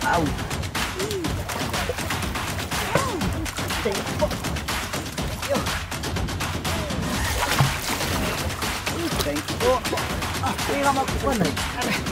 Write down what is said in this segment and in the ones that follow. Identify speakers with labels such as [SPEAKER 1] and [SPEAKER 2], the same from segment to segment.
[SPEAKER 1] Wow. Thank you. Thank you. Hindi ka magpunan eh.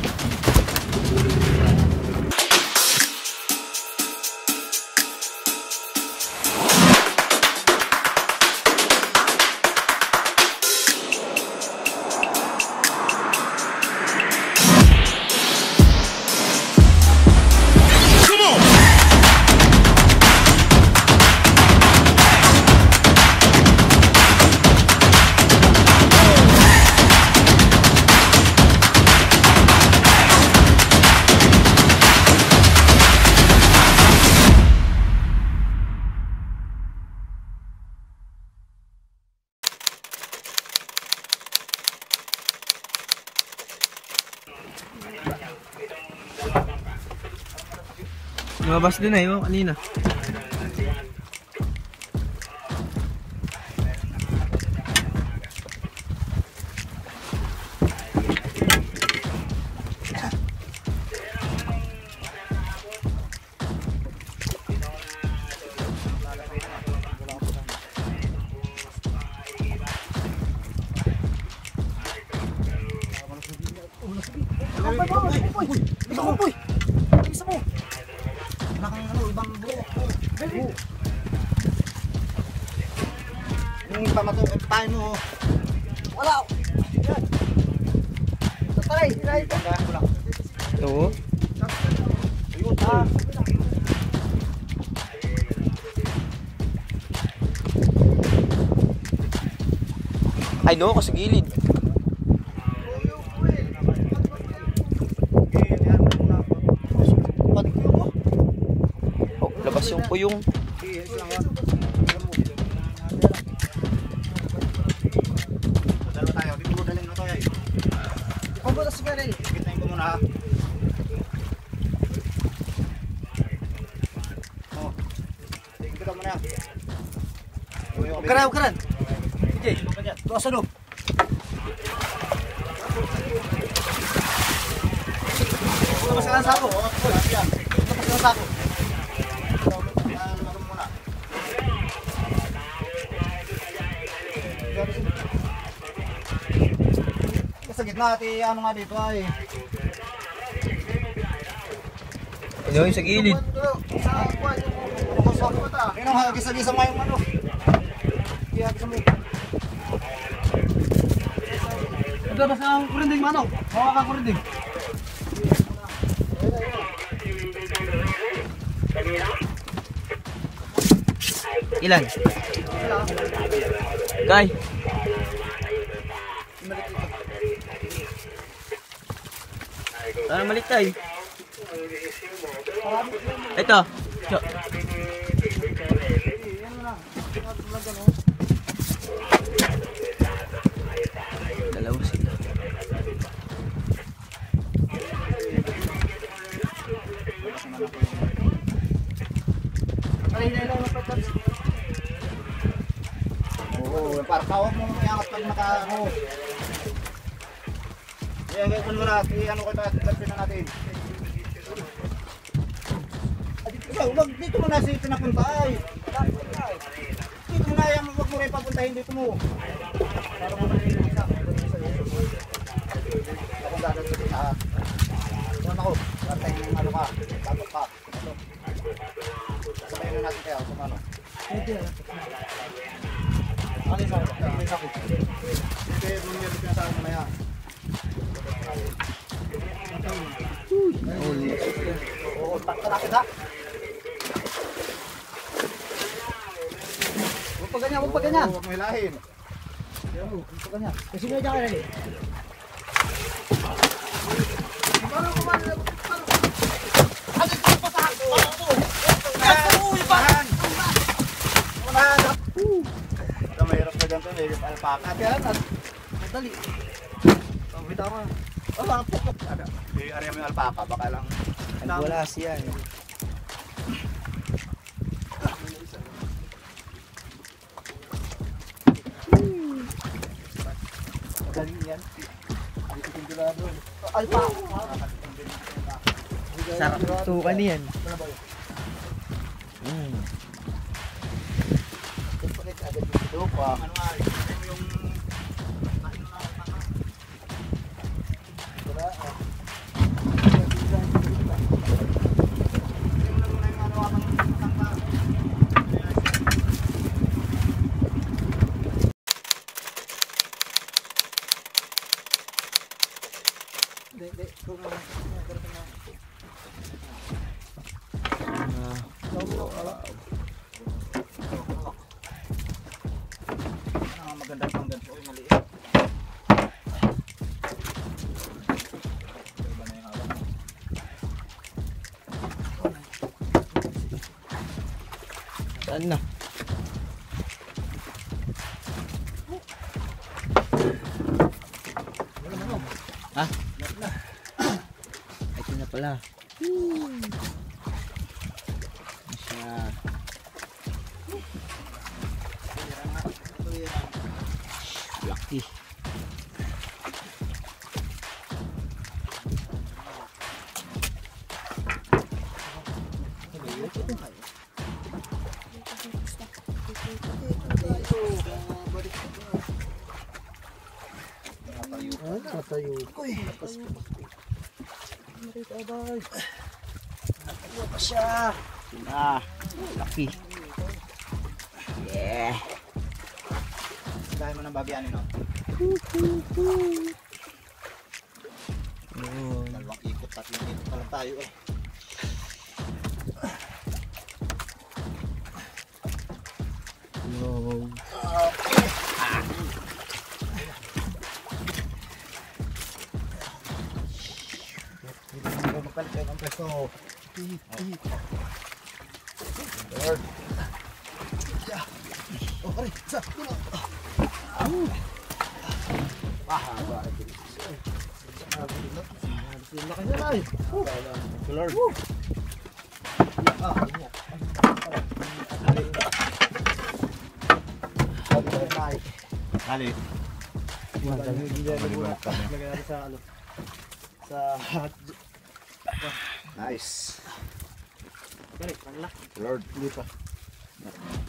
[SPEAKER 2] Lumabas din eh, kanina.
[SPEAKER 1] Yung pamatok tayo mo. Wala. Tatay, hiray ka.
[SPEAKER 2] Ito.
[SPEAKER 1] Ayun ah.
[SPEAKER 2] Ay no, ako sa gilid. Oh, labas yung puyong.
[SPEAKER 1] Dalo tayo, di mo daling na to ay. Pagbutas ka rin. Kitain ko muna. Oh. Tingnan ka muna. Karan. Sige, doon sa loob. Tapos ka lang sako. Tapos ka lang sako. Sa gitna ati ano nga dito ay.
[SPEAKER 2] Ano yung sa gilid?
[SPEAKER 1] Ayun ang hagis-hagis ang mayong ano. Hagis mo. Naglabas na ang kurinding manok. Hawa ka kurinding.
[SPEAKER 2] Ilan? Kay. Ano malit tayo? Ito. Dalawa sila. Oo, para kawag mo iangat pag naka-ano. Kaya kung wala, ano ko tapin na natin. Dito mo na si pinapunta ay. Dito mo na yan, huwag mo rin papuntahin dito mo. Para mo na rin isa. Akong gagawin sa isa. Kuman ako, pantay ng ano ka, tatok ka. Sabayin na natin kaya kung ano. Ano yung sakit? Ano yung sakit? Hindi, bumili ka sa akin mamaya. Oo, takta ha? Huwag pa ganyan. Huwag mo hilahin. Huwag pa ganyan. Kasi nga dyan ka rin eh. Parang kumano na. Ano ito pa sa hako? Uy, pahan! Unahan! Mahirap ka dyan ito. Mahirap alpaka. Kaya lang. Madali. Pabita ka. Wala po. I-area mo yung alpaka. Baka lang. Wala siya.
[SPEAKER 1] Galing yan. Alpaka.
[SPEAKER 3] Sarap tukan yan.
[SPEAKER 2] Ano ba yun? Palit agad yung lupa.
[SPEAKER 1] Ano nga, yung kain na tanga.
[SPEAKER 2] Wala ah.
[SPEAKER 1] Yung lang muna yung ano ang tanga.
[SPEAKER 2] Hindi. Kung ano.
[SPEAKER 1] Ano maganda pang ganito. Uy, maliit. Iba na yung hawak.
[SPEAKER 3] Saan na? Ha? Ay, ito na pala. Siya. Lucky.
[SPEAKER 2] Natayo. Uy.
[SPEAKER 1] Ano pa siya?
[SPEAKER 3] Ah, lucky. Yeah.
[SPEAKER 1] Dahil mo ng babianin, no? Dalawang ikot, tatlong ikot pa lang tayo eh.
[SPEAKER 3] Wow.
[SPEAKER 2] Hindi ko magpalit kayo ng peso. Lord. Yeah. Oh, pare. Isa. Dito. Mahaba. Sila ka na ay.
[SPEAKER 1] Lord. Dali.
[SPEAKER 2] Lagyan natin sa ano. Sa
[SPEAKER 1] Nice.
[SPEAKER 2] balik, panlak.
[SPEAKER 1] Lord.
[SPEAKER 2] Hindi pa.